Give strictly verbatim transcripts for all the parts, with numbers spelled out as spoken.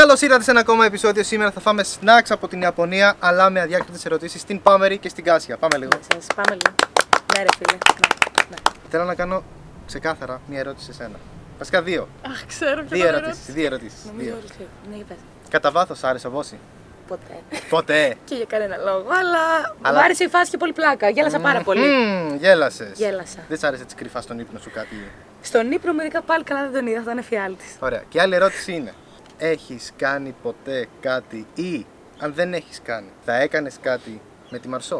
Καλώς ήρθατε σε ένα ακόμα επεισόδιο. Σήμερα θα φάμε snacks από την Ιαπωνία, αλλά με αδιάκριτες ερωτήσεις στην Πάμερη και στην Κάσια. Πάμε λίγο. Σας, πάμε λίγο. Ναι, ρε φίλε. Ναι, ναι. Θέλω να κάνω ξεκάθαρα μια ερώτηση σε σένα. Βασικά δύο. Αχ, ξέρω ποιο Δύο θα ερωτήσεις. Δύο ερωτήσεις. Νομίζω Δύο. ότι ναι, για πες. Κατά βάθος άρεσε ο Βόση? Ποτέ. Ποτέ. Και για κανένα λόγο. Αλλά, Αλλά- μου άρεσε η φάση και πολύ πλάκα. Γέλασα πάρα πολύ. Μμμ, γέλασες. Γέλασα. Δεν σ' άρεσε έτσι κρυφά στον ύπνο σου κάτι? Στον ύπνο μου ειδικά πάλι καλά δεν τον είδα, θα ήταν εφιάλτης. Ωραία. Και η άλλη ερώτηση είναι: έχεις κάνει ποτέ κάτι ή αν δεν έχεις κάνει, θα έκανες κάτι με τη Μαρσό?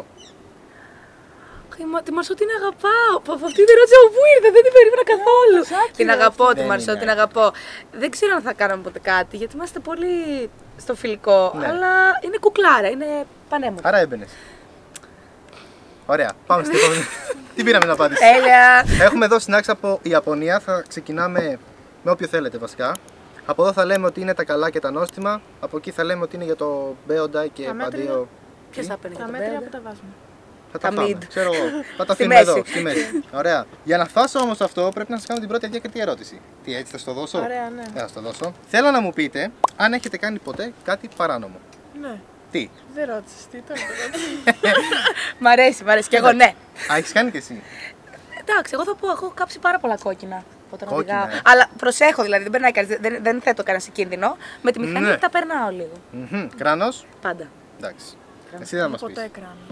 Τη Μαρσό την αγαπάω. Από αυτή την ερώτηση από πού ήρθε, δεν την περίμενα καθόλου. Την αγαπώ τη Δεν Μαρσό, είναι. την αγαπώ. Δεν ξέρω αν θα κάναμε ποτέ κάτι γιατί είμαστε πολύ στο φιλικό. Ναι. Αλλά είναι κουκλάρα, είναι πανέμορφη. Άρα έμπαινες. Ωραία. Πάμε στην επόμενη. Τι πήραμε να απάντηση. Τέλεια. Έχουμε εδώ snacks από Ιαπωνία. Θα ξεκινάμε με όποιο θέλετε βασικά. Από εδώ θα λέμε ότι είναι τα καλά και τα νόστιμα. Από εκεί θα λέμε ότι είναι για το Μπέοντα και Τα μέτρια. παντίο. Ποιο θα παίρνει Τα το μέτρια μπέλο? που τα βάζουμε. Θα τα τα φάμε. mid. Ξέρω εγώ. Θα τα Στη αφήνουμε εδώ, μέση. στη μέση. Ωραία. Για να φτάσω όμως αυτό πρέπει να σας κάνω την πρώτη αδιακριτή ερώτηση. Τι, έτσι θα στο δώσω? Ωραία, ναι. Θα στο δώσω. Θέλω να μου πείτε αν έχετε κάνει ποτέ κάτι παράνομο. Ναι. Τι? Δεν ρώτησες τι ήταν. το ρώτησες. Μ' αρέσει, μ' αρέσει. Και εγώ ναι. Α, έχεις κάνει κι εσύ? Εντάξει, εγώ θα πω, έχω κάψει πάρα πολλά κόκκινα όταν Κόκκινα, οδηγάω. ε. Αλλά προσέχω δηλαδή, δεν περνάει κανείς, δεν, δεν θέτω κανένα σε κίνδυνο. Με τη μηχανή Ναι. τα περνάω λίγο. Μμμ. Κράνος. Πάντα. Εντάξει. Εσύ δεν θα μας πεις. Ποτέ κράνος.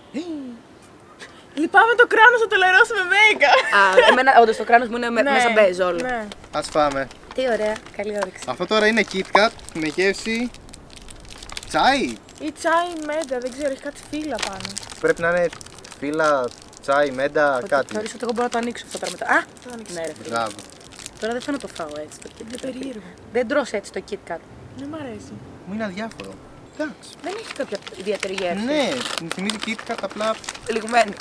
Λυπάμαι το κράνος, θα το λερώσω με μέικα. Α, εμένα όντως το κράνος μου είναι με- μέσα μπέζ όλο. Ναι. Ας φάμε. Τι ωραία, καλή όρεξη. Αυτό τώρα είναι KitKat με γεύση τσάι. Ή τσάι μέντα, δεν ξέρω, έχει κάτι φύλλα πάνω. Πρέπει να είναι φύλλα, τσάι, μέντα, Ότι κάτι. Θεωρείς ότι εγώ μπορώ να το ανοίξω αυτό τώρα μετά. Α, Το άνοιξα. ναι ρε φίλε. Μπράβο. Τώρα δεν θέλω να το φάω έτσι το Είναι KitKat. περίεργο. Δεν τρως έτσι το KitKat. Δεν μ' αρέσει. Μου είναι αδιάφορο. Εντάξει. Δεν έχει κάποια ιδιαίτερη γεύση. Ναι, μου θυμίζει KitKat απλά. Λιγμένη.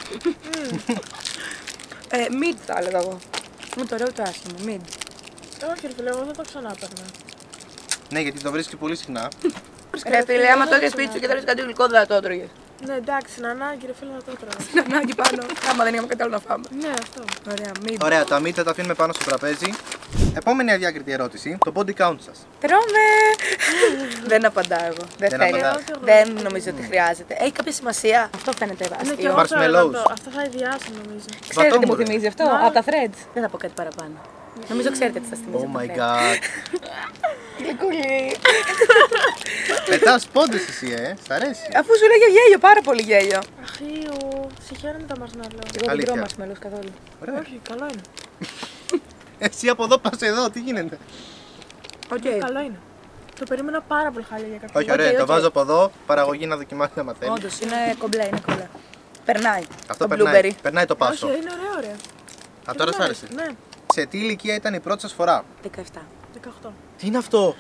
ε, mid θα έλεγα εγώ. Μου το ωραίο το άσχημο, mid. Όχι, ρε φίλε, εγώ δεν το ξανά παίρνω. Ναι, γιατί το βρίσκει πολύ συχνά. Ρε φίλε, άμα το έχεις σπίτι σου και θέλεις κάτι γλυκό δεν θα το έτρωγες. Ναι, εντάξει, στην ανάγκη, ρε φίλε, να το τρώω. Στην ανάγκη πάνω, άμα δεν είχαμε κάτι άλλο να φάμε. Ναι, αυτό. Ωραία, mid. Ωραία, τα μύτα τα αφήνουμε πάνω στο τραπέζι. Επόμενη αδιάκριτη ερώτηση. Το body count σας. Τρώμε! Δεν απαντάω εγώ. Δεν Δεν θέλει. απαντάς. Δεν νομίζω ότι χρειάζεται. Έχει κάποια σημασία. Αυτό φαίνεται Ναι, και αστείο. εγώ ξέρω να Marshmallows. το- Αυτό θα ιδιάσει, νομίζω. Ξέρετε τι μου Βατόμουρε. θυμίζει αυτό, Μα- από τα threads. Δεν θα πω κάτι παραπάνω. Νομίζω ξέρετε τι σας θυμίζει. Oh από τα my threads. god. Γλυκούλη. Πετάς πόντες εσύ, ε. Σ' αρέσει. Αφού σου λέγε γέλιο, πάρα πολύ γέλιο. Αχίου, συγχαίρομαι τα μαρσμέλο. Εγώ δεν Αλήθεια. τρώω μαρσμέλους καθόλου. Ωραία. Όχι, καλό είναι. Εσύ από εδώ πας εδώ, τι γίνεται? Οκ. Καλό είναι. Το περίμενα πάρα πολύ χάλια για κάποιο. Όχι, ωραία, οκ. το βάζω από εδώ. Παραγωγή να δοκιμάσει άμα θέλει. Όντως, είναι κομπλέ, είναι κομπλέ. Περνάει. Αυτό το περνάει. blueberry. Περνάει το Όχι, πάσο. είναι ωραίο, ωραίο. Α, τώρα σ' άρεσε. Ναι, Σε τι ηλικία ήταν η πρώτη σας φορά? δεκαεπτά. δεκαοκτώ. Τι είναι αυτό?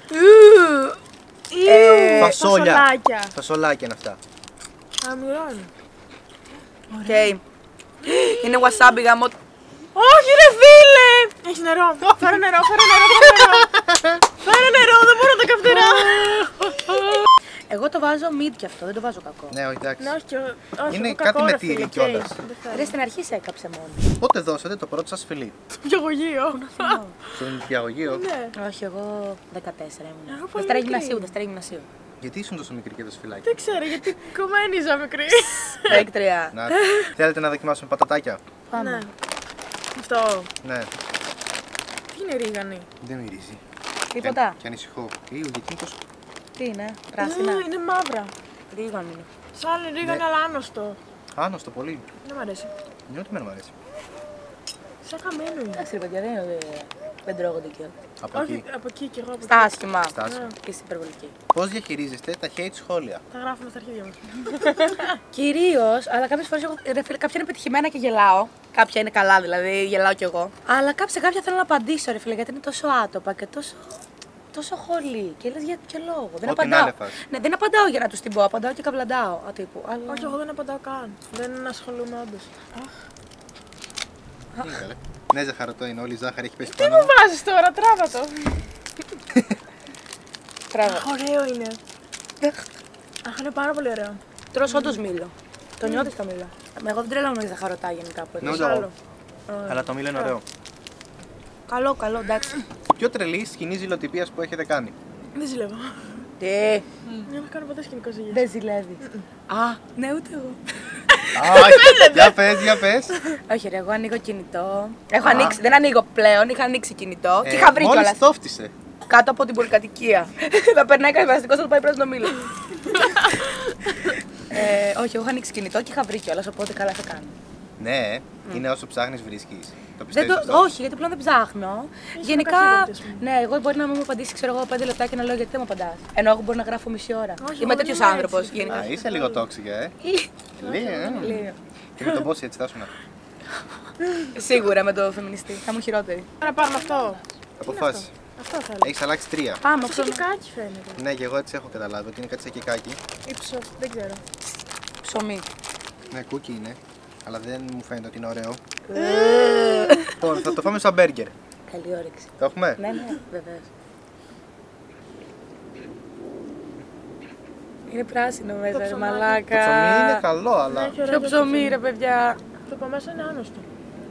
Ε, Φασόλια. Φασολάκια. Φασολάκια είναι αυτά. Αμυρώνει. Οκ. Είναι wasabi γαμό. Όχι ρε φίλε! Έχει νερό. Φέρε νερό, φέρε νερό, φέρε νερό. Φέρε νερό, δεν μπορώ να τα καυτερά. Εγώ το βάζω mid κι αυτό, δεν το βάζω κακό. Ναι, όχι, εντάξει. Ναι, όχι, και ο- όχι, Είναι εγώ κάτι κακό, με ρε τύρι φίλε, κιόλας. καίει. Δεν Ρε θέλω. στην αρχή σε έκαψε μόνο. Πότε δώσατε το πρώτο σας φιλί? Πιαγωγείο. Στον νηπιαγωγείο. Ναι. Όχι, εγώ δεκατέσσερα ήμουν. Εγώ πολύ Δευτέρα μικρή. γυμνασίου, Δευτέρα γυμνασίου. Γιατί ήσουν τόσο μικρή και τόσο φυλάκι? Δεν ξέρω, γιατί κομμένιζα μικρή. Έκτρια. Να, θέλετε να δοκιμάσουμε πατατάκια? Ναι. Πάμε. Αυτό. Ναι, Τι είναι ρίγανη. δεν μυρίζει. Τίποτα. Και ανησυχώ. Λίγο, γιατί είναι τόσο. Τι είναι, πράσινα. Ε, Είναι μαύρα. Ρίγανο είναι. Σαν ρίγανη, Ναι. αλλά άνοστο. Άνωστο πολύ. Δεν μ' αρέσει. Είναι ότι εμένα μου αρέσει. Σαν χαμένο είναι. Εντάξει ρε παιδιά, δεν είναι ότι δεν τρώγονται κιόλα. Από Όχι, εκεί. από εκεί και εγώ από Στα εκεί. άσχημα. Στα άσχημα. Και στην υπερβολική. Πώς διαχειρίζεστε τα hate σχόλια? Τα γράφουμε στα αρχίδια μας. Κυρίω, αλλά κάποιε φορέ κάποια είναι πετυχημένα και γελάω. Κάποια είναι καλά δηλαδή, γελάω κι εγώ. Αλλά κάποια σε κάποια θέλω να απαντήσω, ρε φίλε, γιατί είναι τόσο άτοπα και τόσο. Τόσο χολή. Και λες για ποιο λόγο. Δεν Ό,τι να απαντάω. είναι φάση. Ναι, δεν απαντάω για να του την πω, απαντάω και καβλαντάω. Ατύπου. Αλλά... Όχι, εγώ δεν απαντάω καν. Δεν ασχολούμαι όντως. Αχ. Τι είναι, καλέ? Ναι, ζαχαρωτό είναι. Όλη η ζάχαρη έχει πέσει Τι πάνω. μου βάζεις τώρα, τράβα το. Τράβα. Αχ, ωραίο είναι. Αχ, είναι πάρα πολύ ωραίο. Τρως όντως μήλο. Το νιώθεις το μήλο. Εγώ δεν τρελαίνομαι για ζαχαρωτά γενικά από Ναι, εδώ. ούτε άλλο. εγώ. Αλλά το μήλο είναι ωραίο. Καλό, καλό, εντάξει. Πιο τρελή σκηνή ζηλοτυπίας που έχετε κάνει? Δεν ζηλεύω. Τι. Δεν θα κάνω ποτέ σκηνικό ζήλια. Δεν ζηλεύει. Α, ναι, ούτε εγώ. Για πες, για πες. Όχι, ρε, εγώ ανοίγω κινητό. Έχω ανοίξει, δεν ανοίγω πλέον, είχα ανοίξει κινητό και Ε, είχα βρει μόλις κιόλας. το φτύσε. Κάτω από την πολυκατοικία. Θα περνάει κανένα περαστικό, θα το πάει πράσινο μήλο. ε, όχι, εγώ είχα ανοίξει κινητό και είχα βρει κιόλας, οπότε καλά θα κάνω. Ναι, είναι όσο ψάχνεις βρίσκεις. Το Δεν πιστεύεις το, αυτό? όχι, γιατί πλέον δεν ψάχνω. Γενικά, καχύποτη, ας πούμε. ναι, εγώ μπορεί να μην μου απαντήσει, ξέρω εγώ, πέντε λεπτά και να λέω γιατί δεν μου απαντά. Ενώ εγώ μπορεί να γράφω μισή ώρα. Όχι, Είμαι εγώ δεν τέτοιο είμαι άνθρωπο. έτσι. Γενικά. Α, είσαι λίγο τόξικα, ε. Λίγο, ε. Λίγο. Και με τον boss έτσι θα ήσουν. Σίγουρα με το φεμινιστή. Θα μου χειρότερη. Να πάρουμε αυτό. Αποφάσισε. Αυτό θέλω. Έχεις αλλάξει τρία. Πάμε, Αυτό αυτό κεκάκι φαίνεται. Ναι, και εγώ έτσι έχω καταλάβει ότι είναι κάτι σαν κεκάκι. Ή ψοφ, δεν ξέρω. ψωμί. Ναι, κούκι είναι. Αλλά δεν μου φαίνεται ότι είναι ωραίο. Λοιπόν, θα το φάμε σαν μπέργκερ. Καλή όρεξη. Το έχουμε? Ναι, ναι, βεβαίως. Είναι πράσινο μέσα, ρε ψωμάκι. μαλάκα. Το ψωμί είναι καλό, αλλά. Έχει ωραίο Ποιο το ψωμί, ρε παιδιά. Το από μέσα είναι άνοστο.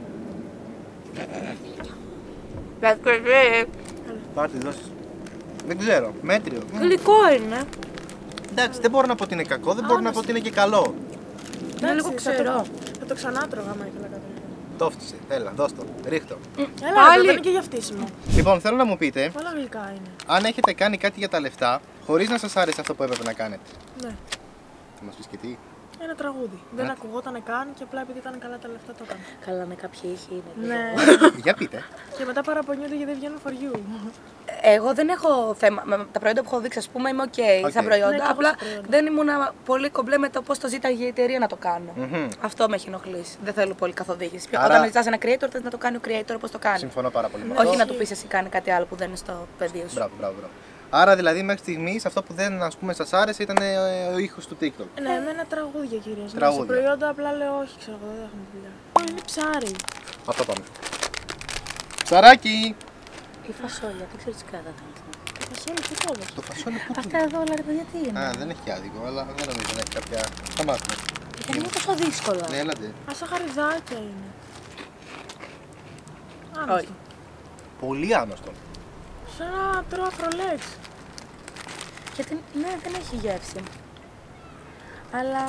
Πάρτε, δώσεις. Δεν ξέρω, μέτριο. Μμ. Γλυκό είναι. Εντάξει, δεν μπορώ να πω ότι είναι κακό, δεν μπορώ να πω ότι είναι και καλό. Είναι λίγο Εντάξει, ξερό. Θα το ξανά τρώγα άμα ήθελα κάτι. Το φτύσε. Έλα, δώσ' το. Ρίχτω. Έλα, Πάλι. δεν είναι και για φτύσιμο. Λοιπόν, θέλω να μου πείτε Όλα γλυκά είναι. αν έχετε κάνει κάτι για τα λεφτά χωρίς να σας άρεσε αυτό που έπρεπε να κάνετε. Ναι. Θα μας πεις και τι. Ένα τραγούδι. Δεν Ναι. ακουγόταν καν και απλά επειδή ήταν καλά τα λεφτά το έκανα. Καλά, με κάποιοι ήχοι είναι. Ναι. Για πείτε. Και μετά παραπονιούνται γιατί δεν βγαίνουν for you. Εγώ δεν έχω θέμα. Με τα προϊόντα που έχω δείξει, α πούμε, είμαι οκ Οκ. στα προϊόντα. Ναι, κάπως απλά στα προϊόντα. δεν ήμουν πολύ κομπλέ με το πώ το ζήταγε η εταιρεία να το κάνω. Μμμ. Αυτό με έχει ενοχλήσει. Δεν θέλω πολύ καθοδήγηση. Άρα- Όταν ζητά ένα creator, θε να το κάνει ο creator όπω το κάνει. Συμφωνώ πάρα πολύ με Όχι αυτό. να του πει εσύ κάνει κάτι άλλο που δεν είναι στο πεδίο σου. Μπράβο, μπράβο, μπράβο. Άρα δηλαδή μέχρι στιγμής αυτό που δεν ας πούμε, σας άρεσε ήταν ε, ο ήχος του TikTok. Ναι, εμένα τραγούδια κυρίως. Ναι, Τραγούδια. σε προϊόντα απλά λέω όχι, ξέρω εγώ, δεν έχουμε δουλειά. Είναι ψάρι. Αυτό πάμε. Ψαράκι! Η φασόλια, δεν ξέρω τι κατά θα είναι. Φασόλι, τι το έδωσε. Το φασόλι που Αυτά εδώ όλα ρε παιδιά τι είναι. Α, δεν έχει και άδικο, αλλά δεν νομίζω να έχει κάποια. Θα μάθουμε. Δεν είναι τόσο δύσκολο. Ναι, έλατε. Α, σαχαριδάκια είναι. Όχι. Άνωστο. Πολύ άνοστο. Σαν να τρώω αφρολέξ. Γιατί ναι, δεν έχει γεύση. Αλλά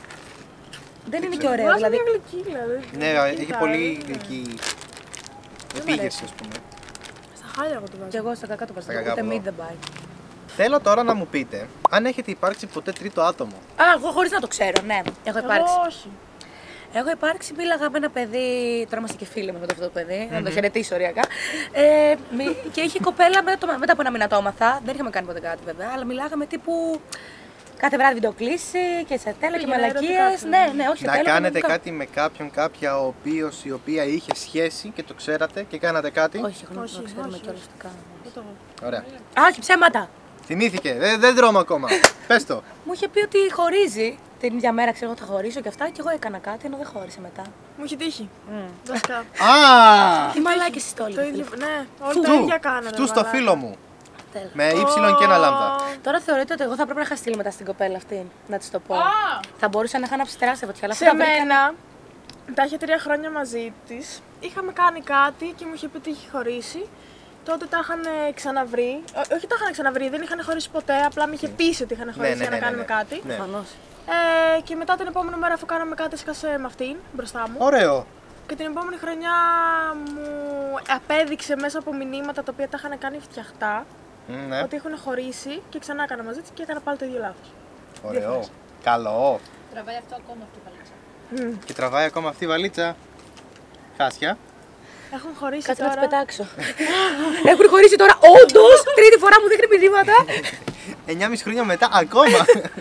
δεν είναι και ωραίο. Βγάζει Δηλαδή, μια γλυκύλα. δεν- Ναι, δεν έχει κοιτάω, πολύ δεν είναι. γλυκή μ' επίγευση, ας πούμε. Στα χάλια εγώ το και βάζω. εγώ στα κακά το Στα βάζω. κακά Ούτε από μη εδώ. δεν πάει. Θέλω τώρα να μου πείτε αν έχετε υπάρξει ποτέ τρίτο άτομο. Α, εγώ χωρί να το ξέρω, ναι. Έχω υπάρξει. Εγώ όχι. Έχω υπάρξει, μίλαγα με ένα παιδί. Τώρα είμαστε και φίλοι με αυτό το παιδί, να το χαιρετήσω ωριακά. Ε, μι- και είχε κοπέλα μετά, το- μετά από ένα μήνα το έμαθα. Δεν είχαμε κάνει ποτέ κάτι βέβαια, αλλά μιλάγαμε τύπου κάθε βράδυ βιντεοκλήση και σε τέλο και Για μαλακίε. ερωτικά, Ναι, ναι, όχι. Να θέλω, κάνετε κανονικά. κάτι με κάποιον, κάποια ο οποίος η οποία είχε σχέση και το ξέρατε και κάνατε κάτι. Όχι, εγώ Όχι, δεν το ξέρουμε όχι, κιόλα όχι. τι κάνουμε. Δεν το έχω. Ωραία. Α, όχι, ψέματα! Θυμήθηκε, δεν, δεν δρώμε ακόμα. Πες το. Μου είχε πει ότι χωρίζει. Την ίδια μέρα ξέρω εγώ θα χωρίσω και αυτά και εγώ έκανα κάτι ενώ δεν χώρισε μετά. Μου έχει τύχει. Βασικά. Α! Τι μαλάκι εσύ το Το ίδιο. Ναι, όλα Φτού, τα ίδια κάνανε. φτού στο μαλάκα. φίλο μου. Τέλος. Με ύψιλον και ένα λάμδα. Τώρα θεωρείτε ότι εγώ θα πρέπει να είχα στείλει μετά στην κοπέλα αυτή, να τη το πω. Α! Θα μπορούσα να είχα ανάψει τεράστια φωτιά, αλλά Σε αυτά τα βρήκα- μένα, τα είχε τρία χρόνια μαζί τη. Είχαμε κάνει κάτι και μου είχε πει ότι είχε χωρίσει. Τότε τα είχαν ξαναβρει. Ό- όχι τα είχαν ξαναβρει, δεν είχαν χωρίσει ποτέ. Απλά με είχε πείσει ότι είχαν χωρίσει ναι, για να ναι, κάνουμε ναι. κάτι. Ναι. Προφανώς. Ε, και μετά την επόμενη μέρα, αφού κάναμε κάτι, έσκασε με αυτήν μπροστά μου. Ωραίο. Και την επόμενη χρονιά μου απέδειξε μέσα από μηνύματα τα οποία τα είχαν κάνει φτιαχτά Μ, ναι. ότι έχουν χωρίσει και ξανά έκανα μαζί τη και έκανα πάλι το ίδιο λάθο. Ωραίο. Καλό. Τραβάει αυτό ακόμα αυτή η παλίτσα. Και τραβάει ακόμα αυτή η βαλίτσα. Χάσια. Έχουν χωρίσει Κάτσε να τώρα. τι πετάξω. Έχουν χωρίσει τώρα, όντω! Τρίτη φορά μου δείχνει μηνύματα. εννιά και μισό χρόνια μετά ακόμα.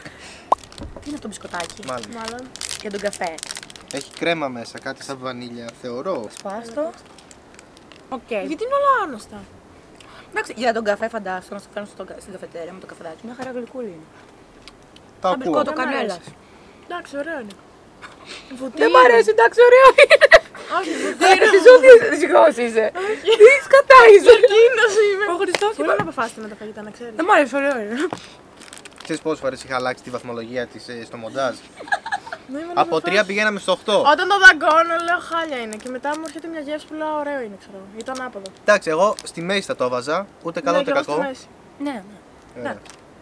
Τι είναι το μπισκοτάκι Μάλλον. Μάλλον. για τον καφέ. Έχει κρέμα μέσα, κάτι σαν βανίλια, θεωρώ. Σπάστο. Οκ. Γιατί είναι όλα άνοστα. Εντάξει, για τον καφέ φαντάσου να στο φέρνω στο, στην καφετέρια με το καφεδάκι. Μια χαρά γλυκούλη είναι. Το Αμπρικό ακούω. το Δεν μ' κανέλα. αρέσει. Εντάξει, ωραίο είναι. Βουτύρι. Δεν μ' αρέσει, εντάξει, ωραίο είναι. Όχι, βουτύρι. Εσύ σου δυστυχώς είσαι. Τι σκατά είσαι. Εκείνος είμαι. Ο Χριστός Μπορεί να αποφάσετε με τα φαγητά, να ξέρεις. Δεν μ' αρέσει, ωραίο είναι. Ξέρεις πόσες φορές είχα αλλάξει τη βαθμολογία της ε, στο μοντάζ. Ναι, είμαι να Από τρία αποφάσω. πηγαίναμε στο οκτώ. Όταν το δαγκώνω, λέω χάλια είναι. Και μετά μου έρχεται μια γεύση που λέω ωραίο είναι, ξέρω. Ή το ανάποδο. Εντάξει, εγώ στη μέση θα το έβαζα. Ούτε καλό Ναι, ούτε και εγώ στη κακό. μέση. Ναι, ναι. Ε.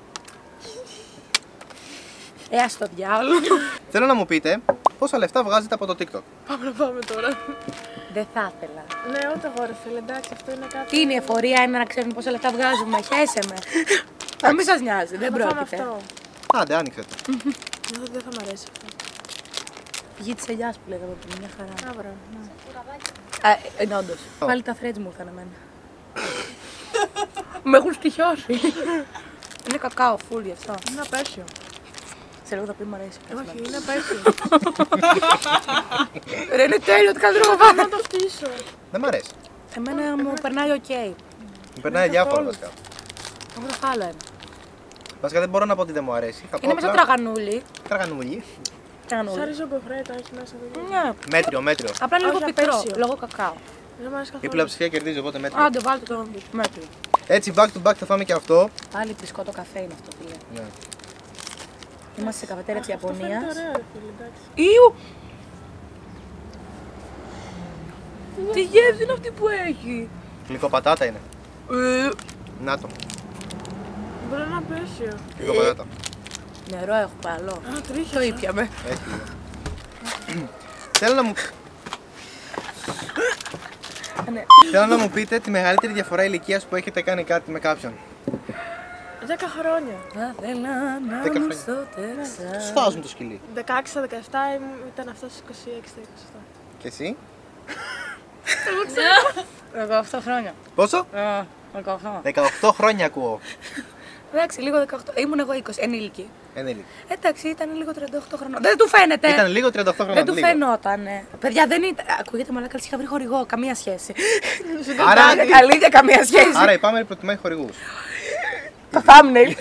Ε, ας το διάολο. Θέλω να μου πείτε πόσα λεφτά βγάζετε από το TikTok. Πάμε να πάμε τώρα. Δεν θα ήθελα. Ναι, ούτε εγώ ρε φίλε, εντάξει, αυτό είναι κάτι. Τι είναι η εφορία, είναι να ξέρουμε πόσα λεφτά βγάζουμε. Χέσε με. Να μην σας νοιάζει, δεν Θα πάμε πρόκειται. αυτό. Άντε, άνοιξε το. Δεν δεν θα μ' αρέσει αυτό. Πηγή της ελιάς που λέγαμε πριν, μια χαρά. Άβρα, ναι. Α, είναι όντως. Πάλι τα threads μου ήρθαν εμένα. Με έχουν στοιχειώσει. Είναι κακάο, full γι' αυτό. Είναι απέσιο. Σε λίγο θα πει μου αρέσει. Όχι, είναι απέσιο. Ρε, είναι τέλειο, τι καλύτερο να Να το φτύσω. Δεν μ' αρέσει. Εμένα μου περνάει οκ. Μου περνάει διάφορα βασικά. Εγώ θα φάω άλλο ένα. Βασικά δεν μπορώ να πω ότι δεν μου αρέσει. Θα πω Είναι μέσα απλά τραγανούλι. Τραγανούλι. Σαν Τραγανούλι. ριζογκοφρέτα έχει μέσα εδώ. Ναι. Μέτριο, μέτριο. Απλά είναι λίγο Όχι, πικρό, απέσιο. λόγω κακάο. Δεν μ' αρέσει Η καθόλου. πλειοψηφία κερδίζει, οπότε μέτριο. Άντε, βάλτε το μέτριο. Έτσι, back to back θα φάμε και αυτό. Πάλι πρισκό το καφέ είναι αυτό που λέει. Ναι. Είμαστε σε καφετέρια της Αυτό φαίνεται Ιαπωνίας. ωραίο, ρε φίλε, εντάξει. Ιου! Τι γεύση είναι αυτή που έχει. Γλυκοπατάτα είναι. Ε, Να το. Μπορεί να είναι απέσιο. Γλυκοπατάτα. Νερό έχω παλό. Α, τρίχια. Το ήπιαμε. Έχει λίγο. Θέλω να μου... Ναι. Θέλω να μου πείτε τη μεγαλύτερη διαφορά ηλικίας που έχετε κάνει κάτι με κάποιον. δέκα χρόνια. Θα ήθελα να Δέκα μου χρόνια. στο Τέξας. Σφάζουν το σκυλί. δεκαέξι δεκαεπτά ήταν αυτό στις είκοσι έξι είκοσι επτά. Και εσύ. δεκαοκτώ χρόνια. Πόσο? Ε, δεκαοκτώ. δεκαοκτώ χρόνια ακούω. Εντάξει, λίγο δεκαοκτώ. Ήμουν εγώ είκοσι, ενήλικη. Ενήλικη. Εντάξει, ήταν λίγο τριάντα οκτώ χρονών. Δεν του φαίνεται. Ήταν λίγο τριάντα οκτώ χρόνια. Δεν του λίγο. φαινόταν. Παιδιά, δεν ήταν. Ακούγεται μαλάκα, είχα βρει χορηγό. Καμία σχέση. Άρα- Άρα, καλή για καμία σχέση. Άρα η Πάμερη προτιμάει χορηγούς. Το thumbnail.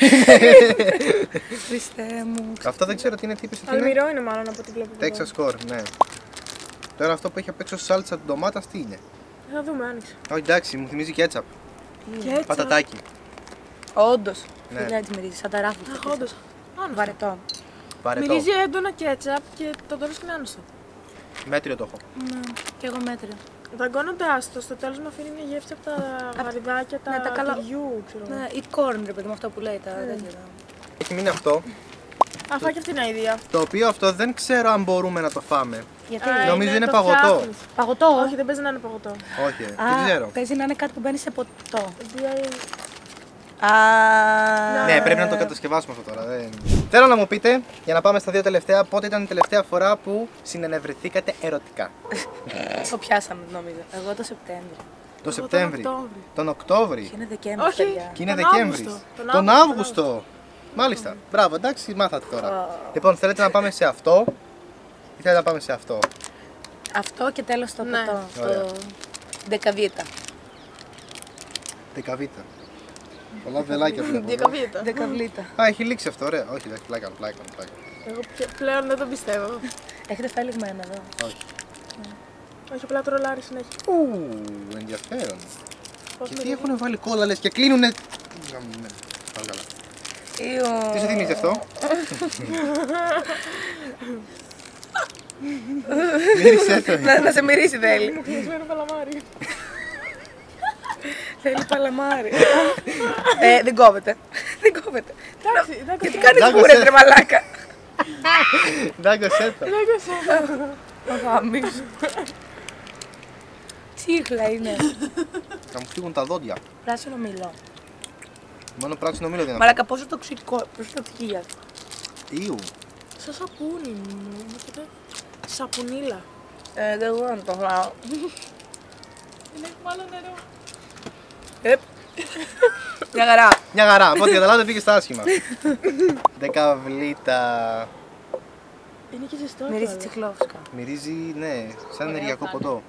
Χριστέ μου. Αυτό δεν ξέρω τι είναι, τι είπες ότι είναι. Αλμυρό είναι μάλλον από ό,τι βλέπω. εδώ. Texas Core, ναι. Τώρα αυτό που έχει απ' έξω σάλτσα ντομάτας τι είναι. Θα δούμε, άνοιξε. Όχι εντάξει, μου θυμίζει κέτσαπ. Και έτσι. Πατατάκι. Όντω. Ναι. Φιλιά έτσι μυρίζει, σαν τα ράφια. Αχ, όντως. Βαρετό. Βαρετό. Μυρίζει έντονα κέτσαπ και το τώρα είναι άνωστο. Μέτριο το έχω. Ναι, και εγώ μέτριο. Δαγκώνοντάς το, στο τέλος μου αφήνει μια γεύση από τα γαριδάκια, τα ναι, τα καλά- τυριού, ξέρω. Ναι, ή corn, ρε παιδί μου, αυτό που λέει τα τέτοια. Έχει μείνει αυτό. Αφού και αυτή είναι η ίδια. Το οποίο αυτό δεν ξέρω αν μπορούμε να το φάμε. Γιατί. Α, Νομίζω είναι το παγωτό. φτιάχνεις. Παγωτό. Όχι, δεν παίζει να είναι παγωτό. Όχι, Α, δεν ξέρω. παίζει να είναι κάτι που μπαίνει σε ποτό. Δηλαδή, Α, Ναι, πρέπει να το κατασκευάσουμε αυτό τώρα. Δεν... Θέλω να μου πείτε, για να πάμε στα δύο τελευταία, πότε ήταν η τελευταία φορά που συνενευρεθήκατε ερωτικά. το πιάσαμε νομίζω. Εγώ το Σεπτέμβριο. Το Σεπτέμβρη. Οκτώβρη. Τον Οκτώβρη. Και είναι Δεκέμβρη. Όχι. παιδιά. Και είναι Τον Δεκέμβρη. Αύγουστο. Τον Τον Αύγουστο. Αύγουστο. Μάλιστα. Μπράβο, εντάξει, μάθατε τώρα. Ω. Λοιπόν, θέλετε να πάμε σε αυτό ή θέλετε να πάμε σε αυτό. Αυτό και τέλος το Ναι. ποτό. Ωραία. Το Δεκαβίτα. Δεκαβίτα. Πολλά βελάκια βλέπω. εδώ. Διακαβίτα. Δεκαβλίτα. Α, έχει λήξει αυτό, ωραία. Όχι, εντάξει, πλάκα, πλάκα, πλάκα. Εγώ πια- πλέον δεν το πιστεύω. Έχετε φάει λιγμένα εδώ. Όχι. Όχι, απλά τρολάρει συνέχεια. Ου, ενδιαφέρον. Πώς Και με τι λέει. έχουν βάλει κόλλα λες και κλείνουνε. Ναι, πάλι καλά. Ιω. Τι σου θυμίζει αυτό? Μύρισε το. να, να σε μυρίσει θέλει. Μου κλεισμένο παλαμάρι. Θέλει παλαμάρι. ε, δεν κόβεται. δεν κόβεται. Εντάξει, εντάξει. Γιατί κάνεις Ντάκο, κούρες σε- ρε μαλάκα. Ντάγκωσέ το. Ο γάμις. Τσίχλα είναι. Θα μου φύγουν τα δόντια. Πράσινο μήλο. Μόνο πράξινο μήλο δεν είναι. Μαλάκα πόσο τοξικό, πόσο τοξική για αυτό. Ιου. Σαν σαπούνι μου. Μου φαίνεται σαπουνίλα. Ε, δεν μπορώ να το φάω. Είναι μάλλον νερό. Επ. Μια χαρά. Μια χαρά, από ό,τι καταλάβετε πήγε στα άσχημα. Δεκαβλίτα. Είναι και ζεστό. Μυρίζει κιόλας. τσιχλόφσκα. Μυρίζει, ναι, σαν Ωραία ενεργειακό φάνη. ποτό.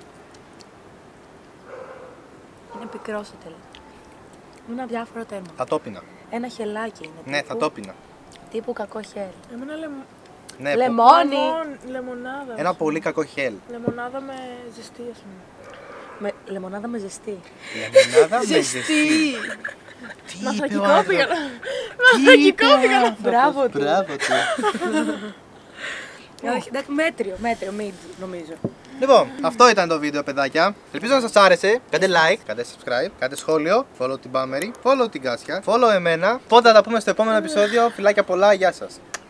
Είναι πικρό στο τέλος. Είναι αδιάφορο τέρμα. Θα το πίνα. Ένα χελάκι είναι. Ναι, τύπου- θα το πίνα. Τύπου κακό χέρι. Εμένα λεμ... Ναι, πο- Λεμόνι. λεμόν- λεμονάδα. ένα πολύ κακό χέλ. Λεμονάδα με ζεστή, ας πούμε. Με λεμονάδα με ζεστή. Λεμονάδα με ζεστή. Τι είπε ο Μαθρακικό άνθρωπος? πήγα. Τι είπε ο άνθρωπος? Μπράβο του. Μπράβο του. Όχι, εντάξει, μέτριο, μέτριο, mid, νομίζω. Λοιπόν, αυτό ήταν το βίντεο, παιδάκια. Ελπίζω να σας άρεσε. Κάντε like, κάντε subscribe, κάντε σχόλιο, follow την Πάμερη, follow την Κάσια, follow εμένα. Πότε θα τα πούμε στο επόμενο επεισόδιο. Φιλάκια πολλά, γεια σας.